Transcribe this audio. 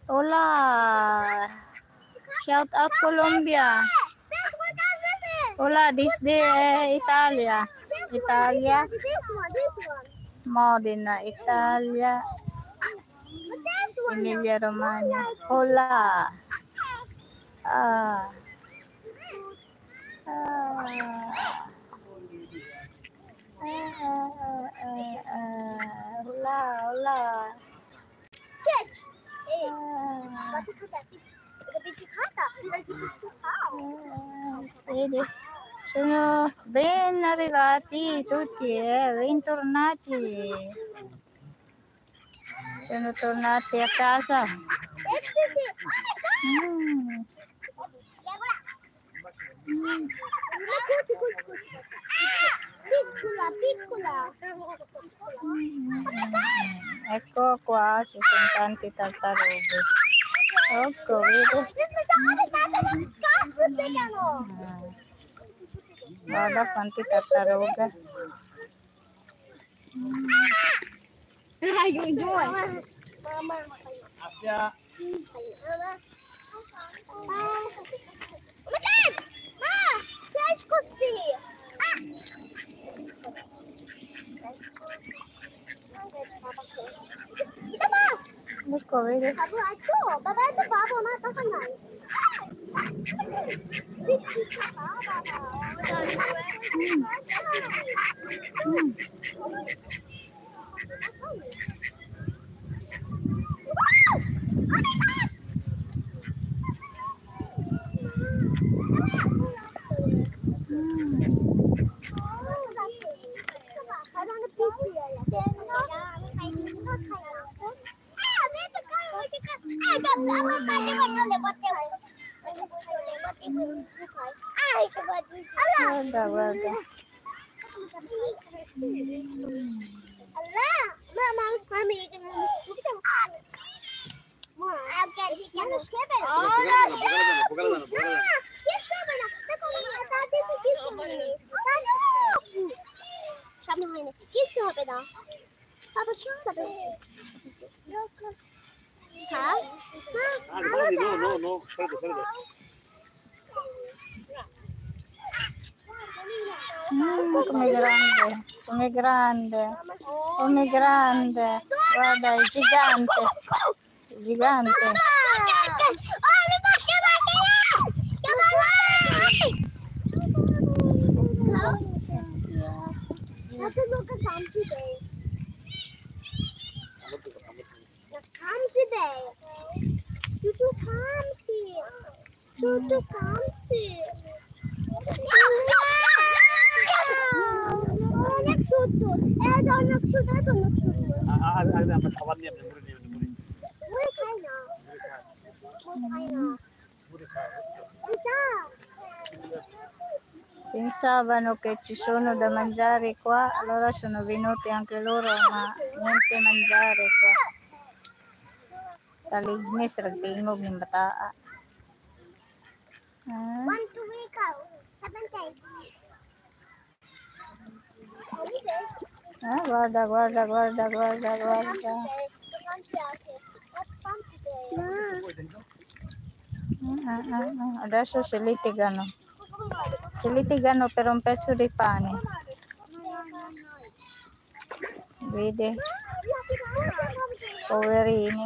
Hola. Shout out Colombia. Hola, this day Italia. Italia. Modena, Italia. Emilia Romagna. Hola. Ah. Hola, hola. Vedi, sono ben arrivati tutti, bentornati. Sono tornati a casa. Mm. Ecco qua, ci sono tanti tartarughe. Ecco, vedi? Guarda quanti tartarughe. Asia. Ecco, vedi? Guarda, guarda. No, solito. Come grande, come grande, come grande. Guarda, è gigante, gigante. খাবার নিয়ে আপনি Pensavano che ci sono da mangiare qua, allora sono venuti anche loro, ma niente mangiare qua. Talignis, ragtingog ng bataa. Guarda, guarda, guarda, guarda, guarda. Adesso si litigano. Si litigano per un pezzo di pane. Vedi? Poverini.